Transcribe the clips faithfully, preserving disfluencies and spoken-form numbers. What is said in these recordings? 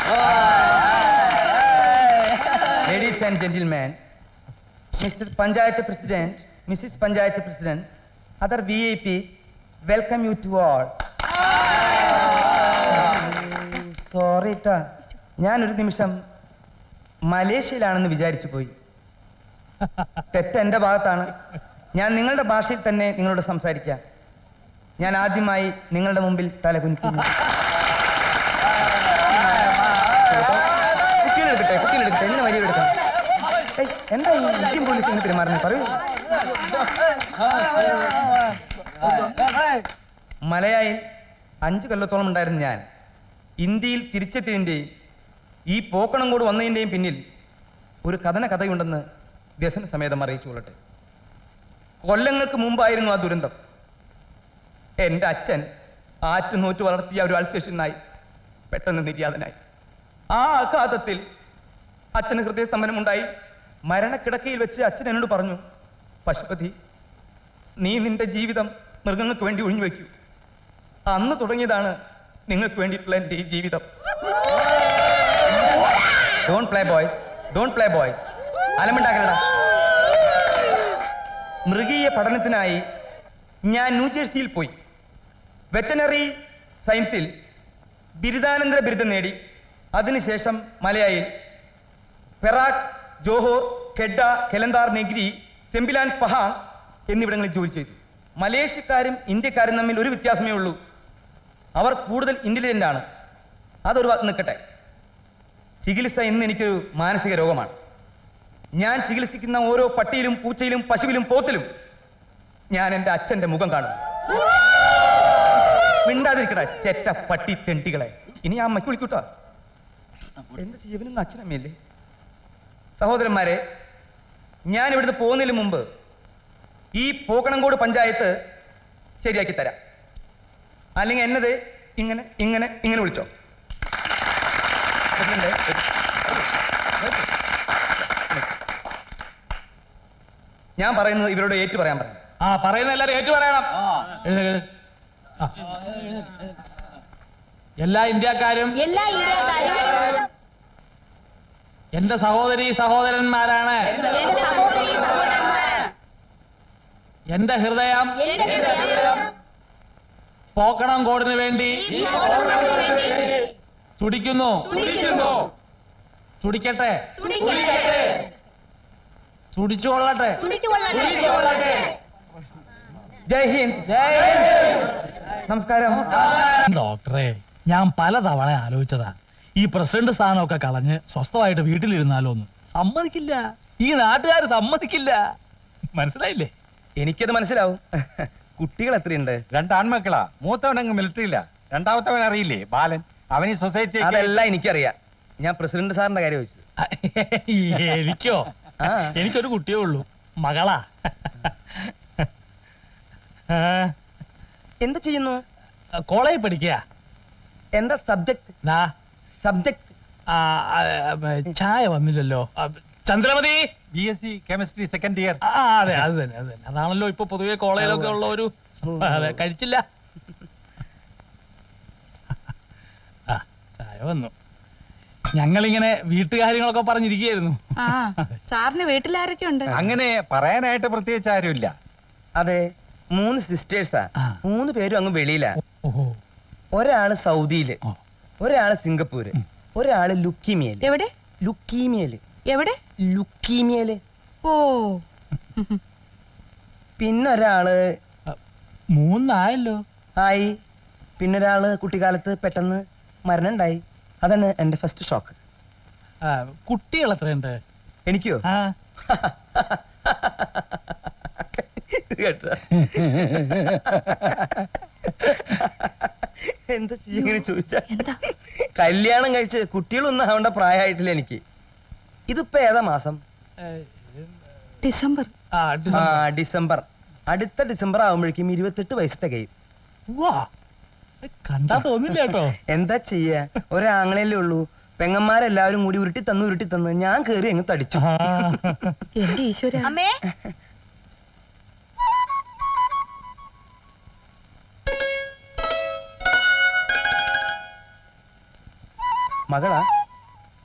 Ladies and gentlemen, Mister Panchayat President, Missus Panchayat President, other V I Ps, welcome you to all. Sorry, ta. ഞാനൊരു നിമിഷം മലേഷ്യയിലാണെന്ന് വിചാരിച്ചു പോയി. തെറ്റ് എൻ്റെ ഭാഗത്താണ്. ഞാൻ നിങ്ങളുടെ ഭാഷയിൽ തന്നെ നിങ്ങളോട് സംസാരിക്കാം. ഞാൻ ആദ്യമായി നിങ്ങളുടെ മുമ്പിൽ തലകുനിക്കുന്നു. കുട്ടികളെടുക്കട്ടെ കുട്ടികളെടുക്കട്ടെ എങ്ങനെ വരി എടുക്കാം. എന്താ ഈ ഇന്ത്യൻ പോലീസ് എന്ന് പെരുമാറുന്നത് പറയൂ. മലയായിൽ അഞ്ചു കൊല്ലത്തോളം ഉണ്ടായിരുന്ന ഞാൻ ഇന്ത്യയിൽ തിരിച്ചെത്തിയതിൻ്റെയും ഈ പോക്കണം കൂടെ വന്നതിൻ്റെയും പിന്നിൽ ഒരു കഥന കഥയുണ്ടെന്ന് വ്യസന സമേതം അറിയിച്ചു കൊള്ളട്ടെ. കൊല്ലങ്ങൾക്ക് മുമ്പായിരുന്നു ആ ദുരന്തം. എൻ്റെ അച്ഛൻ ആറ്റുനോറ്റ് വളർത്തിയ ഒരു അൾസേഷനായി പെട്ടെന്ന് നിര്യാതനായി. ആ ആഘാതത്തിൽ അച്ഛന് ഹൃദയസ്തംഭനമുണ്ടായി. മരണക്കിടക്കയിൽ വെച്ച് അച്ഛൻ എന്നോട് പറഞ്ഞു, പശുപതി, നീ നിന്റെ ജീവിതം മൃഗങ്ങൾക്ക് വേണ്ടി ഒഴിഞ്ഞു വയ്ക്കൂ. അന്ന് തുടങ്ങിയതാണ് നിങ്ങൾക്ക് വേണ്ടിയിട്ടുള്ള എൻ്റെ ഈ ജീവിതം. Don't play boys, don't play boys. അലമുണ്ടാക്കലടാ. മൃഗീയ പഠനത്തിനായി ഞാൻ ന്യൂജേഴ്സിയിൽ പോയി. വെറ്റനറി സയൻസിൽ ബിരുദാനന്തര ബിരുദം നേടി. അതിനുശേഷം മലയായിൽ Perak, Johor, Kedah, Kelantan, Negri, Sembilan, Pahang എന്നിവിടങ്ങളിൽ ജോലി ചെയ്തു. മലേഷ്യക്കാരും ഇന്ത്യക്കാരും തമ്മിൽ ഒരു വ്യത്യാസമേ ഉള്ളൂ. അവർ കൂടുതൽ ഇന്റലിജന്റ് ആണ്. അതൊരു വാക്ക് നിൽക്കട്ടെ. ചികിത്സ ഇന്ന് എനിക്കൊരു മാനസിക രോഗമാണ്. ഞാൻ ചികിത്സിക്കുന്ന ഓരോ പട്ടിയിലും പൂച്ചയിലും പശുവിലും പോത്തിലും ഞാൻ എൻ്റെ അച്ഛൻ്റെ മുഖം കാണുന്നു. മിണ്ടാതിരിക്കട്ടെ ചെറ്റ പട്ടി തെണ്ടികളെ. ഇനി ആ അമ്മയ്ക്ക് വിളിക്കൂട്ടോ. എന്ത് ജീവനൊന്നും അച്ഛനമ്മയല്ലേ. സഹോദരന്മാരെ, ഞാൻ ഇവിടുന്ന് പോകുന്നതിന് മുമ്പ് ഈ പോക്കണംകോട് പഞ്ചായത്ത് ശരിയാക്കി തരാം. അല്ലെങ്കിൽ എന്നത് ഇങ്ങനെ ഇങ്ങനെ ഇങ്ങനെ വിളിച്ചോ. ഞാൻ പറയുന്നത് ഇവരോട് ഏറ്റു പറയാൻ പറയും. ആ പറയുന്ന എല്ലാരും ഏറ്റു പറയണം. എല്ലാ ഇന്ത്യക്കാരും എന്റെ സഹോദരി സഹോദരന്മാരാണ്. എന്റെ ഹൃദയം പോക്കണം കോടിന് വേണ്ടി തുടിക്കുന്നു. തുടിക്കട്ടെ, തുടിച്ചുകൊള്ളട്ടെ. ജയ് ഹിന്ദ്. നമസ്കാരം ഡോക്ടറെ, ഞാൻ പലതവണ ആലോചിച്ചതാ ഈ പ്രസിഡന്റ് സ്ഥാനമൊക്കെ കളഞ്ഞ് സ്വസ്ഥമായിട്ട് വീട്ടിലിരുന്നാലോ ഒന്ന്. സമ്മതിക്കില്ല, ഈ നാട്ടുകാർ സമ്മതിക്കില്ല. മനസ്സിലായില്ലേ? എനിക്കത് മനസ്സിലാവും. കുട്ടികൾ എത്രയുണ്ട്? രണ്ടാൺമക്കളാ. മൂത്തവനങ്ങ് മിലിറ്ററിയില്ല. രണ്ടാമത്തവൻ അറിയില്ലേ, ബാലൻ. അവൻ ഈ സൊസൈറ്റി. അതെല്ലാം എനിക്കറിയാം. ഞാൻ പ്രസിഡന്റ് സാറിന്റെ കാര്യം ചോദിച്ചത്. എനിക്കോ? എനിക്കൊരു കുട്ടിയേ ഉള്ളൂ, മകളാ. എന്ത് ചെയ്യുന്നു? കോളേജിൽ പഠിക്കുക. എന്താ സബ്ജക്ട്? സബ്ജക്ട് ചായ വന്നില്ലല്ലോ. Chandramathi B S C chemistry second year. അതെ, അത് തന്നെ അത് തന്നെ അതാണല്ലോ ഇപ്പൊ പൊതുവെ കോളേജിലൊക്കെ ഉള്ള ഒരു. അതെ, കഴിച്ചില്ല. ആ, ചായ വന്നു. ഞങ്ങളിങ്ങനെ വീട്ടുകാര്യങ്ങളൊക്കെ പറഞ്ഞിരിക്കുകയായിരുന്നു. സാറിന് വീട്ടിലാരൊക്കെ ഉണ്ട്? അങ്ങനെ പറയാനായിട്ട് പ്രത്യേകിച്ച് ആരുമില്ല. അതെ, മൂന്ന് സിസ്റ്റേഴ്സാ. മൂന്ന് പേരും അങ്ങ് വെളിയിലാ. ഒരാള് സൗദിയില്, ഒരാള് സിംഗപ്പൂര്, ഒരാള് ലുക്കീമിയല്. എവിടെ? ലുക്കീമിയല്. എവിടെ? ലുക്കീമിയല്. ഓ. പിന്നൊരാള് മൂന്നായല്ലോ ആയി. പിന്നൊരാള് കുട്ടിക്കാലത്ത് പെട്ടെന്ന് മരണം ഉണ്ടായി. അതാണ് എന്റെ ഫസ്റ്റ് ഷോക്ക്. കുട്ടികൾ എത്രയുണ്ട്? എനിക്കോ? എന്താ ചെയ്യങ്ങനെ ചോദിച്ചാ? കല്യാണം കഴിച്ച് കുട്ടികളൊന്നും ആവേണ്ട പ്രായമായിട്ടില്ല എനിക്ക്. ഇതിപ്പോ ഏതാ മാസം? ഡിസംബർ. ആ, ഡിസംബർ. അടുത്ത ഡിസംബർ ആവുമ്പോഴേക്കും ഇരുപത്തെട്ട് വയസ്സ് തികയും. കണ്ടാ തോന്നില്ല കേട്ടോ. എന്താ ചെയ്യാ, ഒരാങ്ങളല്ലേ ഉള്ളൂ. പെങ്ങന്മാരെല്ലാവരും കൂടി ഉരുട്ടി തന്നു ഉരുട്ടി തന്ന് ഞാൻ കേറി അങ്ങ് തടിച്ചു. എന്റെ ഈശ്വര. മകളാ?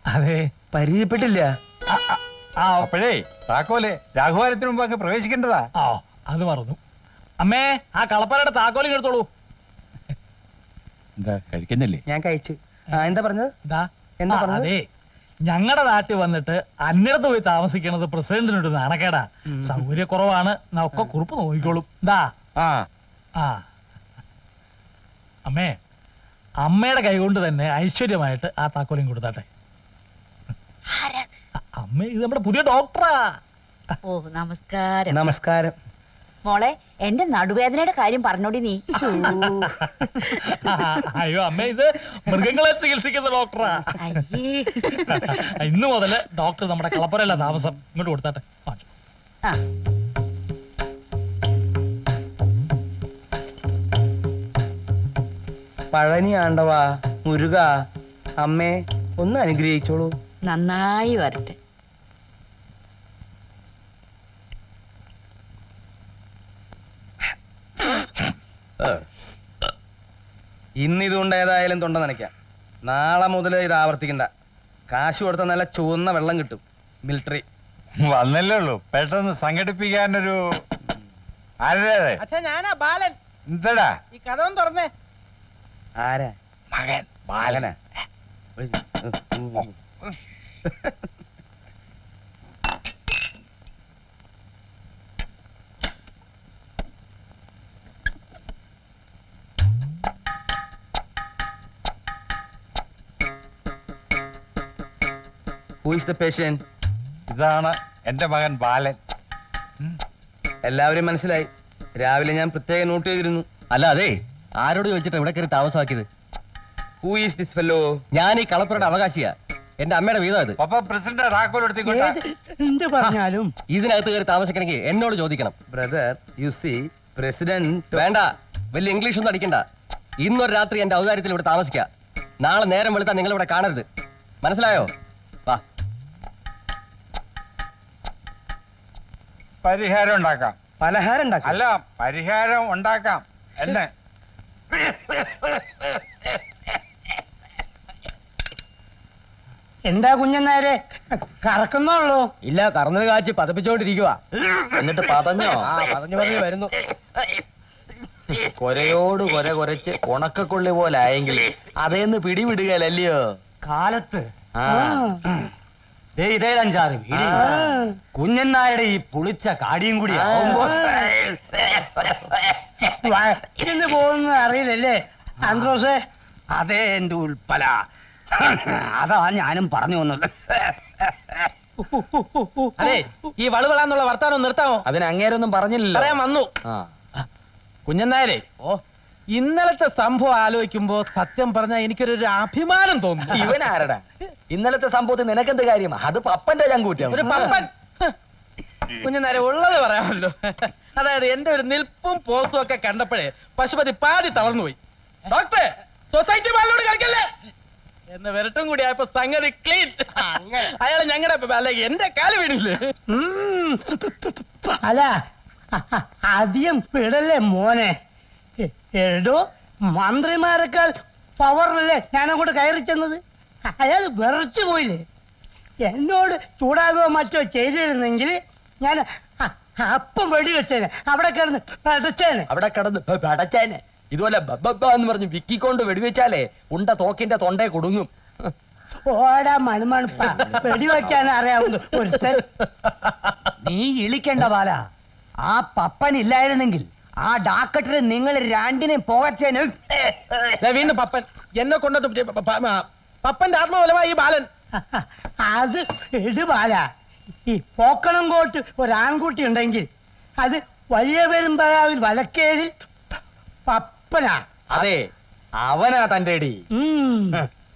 അതെ. പരിചയപ്പെട്ടില്ല. ആ, ആ, ആ, അപ്പോഴേ താക്കോലെ രാഘുവാരത്തിന് മുമ്പ് അങ്ങ് പ്രവേശിക്കേണ്ടതാ. ആ അത് മറന്നു. അമ്മേ, ആ കളപ്പനയുടെ താക്കോലിങ് എടുത്തോളൂ. എന്താ കഴിക്കുന്നില്ലേ? ഞാൻ കഴിച്ചു. ആ, എന്താ പറഞ്ഞത്? ഇതാ. എന്താ ആ, പറഞ്ഞത്? അതെ, ഞങ്ങളുടെ നാട്ടിൽ വന്നിട്ട് അന്യടത്ത് പോയി താമസിക്കണത് പ്രസിഡന്റിനൊരു നാണക്കേടാ. സൗകര്യക്കുറവാണ്. ഒക്കെ കുറിപ്പ് നോക്കിക്കോളും. ഇതാ. ആ ആ അമ്മേ, അമ്മയുടെ കൈകൊണ്ട് തന്നെ ഐശ്വര്യമായിട്ട് ആ താക്കോലിങ് കൊടുത്താട്ടെ. അ- അമ്മേ, ഇത് നമ്മുടെ പുതിയ ഡോക്ടറാ. ഓ നമസ്കാരം. നമസ്കാരം. മോളെ, എന്റെ നടുവേദനയുടെ കാര്യം പറഞ്ഞോടി നീ. ആ, അയ്യോ അമ്മേ, ഇത് മൃഗങ്ങളെ ചികിത്സിക്കുന്ന ഡോക്ടറാ. അയ്യേ. ഇന്ന് മുതല് ഡോക്ടർ നമ്മുടെ കളപ്പുരല്ല താമസം. ഇങ്ങോട്ട് കൊടുത്താട്ടെ. വാങ്ങിച്ചോ. ആ, പഴനി ആണ്ടവാ, മുരുക, അമ്മേ ഒന്ന് അനുഗ്രഹിച്ചോളൂ. നന്നായി വരട്ടെ. ഇന്ന് ഇതുകൊണ്ട് ഏതായാലും തൊണ്ട നനയ്ക്കാം. നാളെ മുതൽ ഇത് ആവർത്തിക്കണ്ട. കാശ് കൊടുത്ത നല്ല ചുവന്ന വെള്ളം കിട്ടും. മിലിറ്ററി വന്നല്ലേ ഉള്ളൂ. പെട്ടെന്ന് സംഘടിപ്പിക്കാനൊരു ആരുടെ അച്ഛാ, ഞാനാ ബാലൻ. എന്താടാ? ഈ കഥ ഒന്ന് തുറന്നേ. ആരാ? മകൻ ബാലനാ? Who is the patient? ഇതാണ് എന്റെ മകൻ ബാലൻ. എല്ലാവരും മനസ്സിലായി. രാവിലെ ഞാൻ പ്രത്യേകം നോട്ട് ചെയ്തിരുന്നു. അല്ല, അതെ, ആരോട് ചോദിച്ചിട്ട് ഇവിടെ കയറി താമസമാക്കിയത്? Who is this fellow? ഞാൻ ഈ കളപ്പുരയുടെ അവകാശിയാ. എന്റെ അമ്മയുടെ വീതം ഇത്. പപ്പ പ്രസിഡന്റ് താക്കോൽ എടുത്തിക്കോട്ടെ. എന്ത് പറഞ്ഞാലും ഇതിനകത്ത് കയറി താമസിക്കണമെങ്കിൽ എന്നോട് ചോദിക്കണം. Brother, you see, President... വേണ്ട, വലിയ ഇംഗ്ലീഷ് ഒന്നും അടിക്കണ്ട. ഇന്നൊരു രാത്രി എന്റെ ഔദാര്യത്തിൽ ഇവിടെ താമസിക്കുക. നാളെ നേരം വെളുത്താൽ നിങ്ങൾ ഇവിടെ കാണരുത്. മനസ്സിലായോ? വാ. പരിഹാരം ഉണ്ടാക്കാം. പലഹാരം ഉണ്ടാക്കാം. അല്ല, പരിഹാരം ഉണ്ടാക്കാം. എന്നെ എന്താ കുഞ്ഞന്നാരെ കറക്കുന്നുള്ളൂ? ഇല്ല, കറന്നത് കാച്ചി പതപ്പിച്ചോണ്ടിരിക്കുക. എന്നിട്ട് പതഞ്ഞോ? ആ, പതഞ്ഞു പറഞ്ഞു വരുന്നു. കൊരയോട് കൊര കൊരച്ച് ഉണക്കക്കൊള്ളി പോലെ ആയെങ്കിൽ അതേന്ന് പിടിവിടുകയല്ലയോ കാലത്ത് ആ ദേ ഇതേ അഞ്ചാറ് വീട് കുഞ്ഞന്നാരുടെ ഈ പുളിച്ച കാടിയും കൂടി ആവുമ്പോ വയറ്റിന്ന് പോകുന്നത് അറിയില്ലല്ലേ ആന്ത്രോസേ? അതേ എന്റെ ഉൾപ്പല. അതാ ഞാനും പറഞ്ഞു വന്നത്. അതെ, ഈ വളവിളാന്നുള്ള വർത്താനം നിർത്താമോ? അതിന് അങ്ങേരൊന്നും പറഞ്ഞില്ലല്ലോ. പറയാൻ വന്നു. കുഞ്ഞന്നാരെ, ഓ ഇന്നലത്തെ സംഭവം ആലോചിക്കുമ്പോ സത്യം പറഞ്ഞാൽ എനിക്കൊരു അഭിമാനം തോന്നുന്നു. ഇവൻ ആരടാ? ഇന്നലത്തെ സംഭവത്തിൽ നിനക്കെന്ത് കാര്യം? അത് പപ്പന്റെ ചങ്കൂറ്റം. ഒരു പപ്പൻ. കുഞ്ഞന്നാരെ, ഉള്ളത് പറയാമല്ലോ. അതായത് എന്റെ ഒരു നിൽപ്പും പോസും ഒക്കെ കണ്ടപ്പോഴേ പശുപതി പാതി തളർന്നുപോയി. ഡോക്ടറെ, സൊസൈറ്റി ബാലിനോട് കളിക്കല്ലേ എന്ന് വരട്ടും കൂടി ആയപ്പോ സംഗതി ക്ലീൻ. അയാള് ഞങ്ങളുടെ അല്ല എന്റെ കാല് വീണില്ലേ? അല്ല അധികം വിടല്ലേ മോനെ. എടോ, മന്ത്രിമാരെക്കാൾ പവറിലല്ലേ ഞാനങ്ങോട്ട് കയറി ചെന്നത്. അയാൾ വിറച്ചു പോയില്ലേ. എന്നോട് ചൂടാകുകയോ മറ്റോ ചെയ്തിരുന്നെങ്കിൽ ഞാൻ അപ്പം വെടിവെച്ചേനെ, അവിടെ കിടന്ന് അടച്ചേനെ. അവിടെ കിടന്ന് അടച്ചേനെ. ഇതുപോലെ എന്ന് പറഞ്ഞ് വിക്കിക്കൊണ്ട് വെടിവെച്ചാലേ ഉണ്ട തോക്കിന്റെ തൊണ്ടേ കൊടുങ്ങും. ഓടാ മണുമണുപ്പ, വെടിവെക്കാൻ അറിയാവുന്നു ഒരുത്തൻ. നീ ഇളിക്കണ്ട ബാല. ആ പപ്പൻ ഇല്ലായിരുന്നെങ്കിൽ ആ ഡാക്കറ്റിന് നിങ്ങൾ രണ്ടിനെ പോകച്ചേന്. വീണ്ടും പപ്പൻ എന്നെ കൊണ്ടത് പപ്പന്റെ ആത്മബലമായി ഈ ബാലൻ. അത് ഇടുപാല. ഈ പോക്കണം കോട്ട് ഒരാൺകുട്ടി ഉണ്ടെങ്കിൽ അത് വലിയ പെരുമ്പഴാവിൽ വലക്കേതിൽ പപ്പനാ. അതെ, അവനാ തന്റെ അടി. ഉം